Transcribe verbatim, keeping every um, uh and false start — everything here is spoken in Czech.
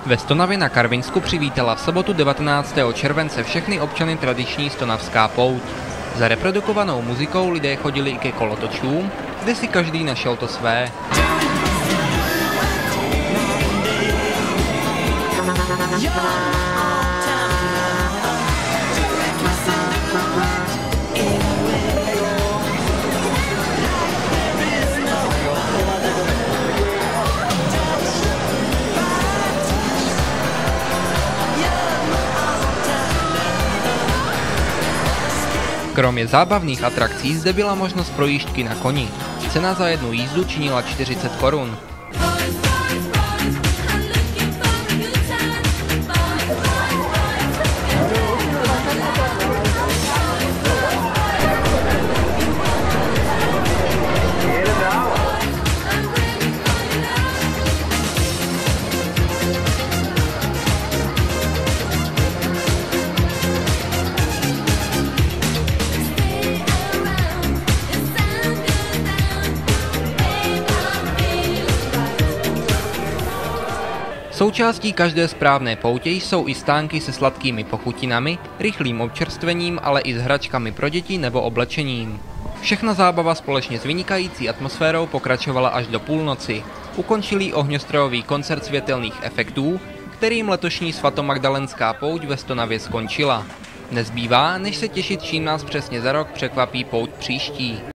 Ve Stonavě na Karvinsku přivítala v sobotu devatenáctého července všechny občany tradiční stonavská pouť. Za reprodukovanou muzikou lidé chodili i ke kolotočům, kde si každý našel to své. Kromě zábavných atrakcí zde byla možnost projížďky na koni. Cena za jednu jízdu činila čtyřicet korun. Součástí každé správné poutě jsou i stánky se sladkými pochutinami, rychlým občerstvením, ale i s hračkami pro děti nebo oblečením. Všechna zábava společně s vynikající atmosférou pokračovala až do půlnoci. Ukončil ohňostrojový koncert světelných efektů, kterým letošní svatomagdalenská pouť ve Stonavě skončila. Nezbývá, než se těšit, čím nás přesně za rok překvapí pouť příští.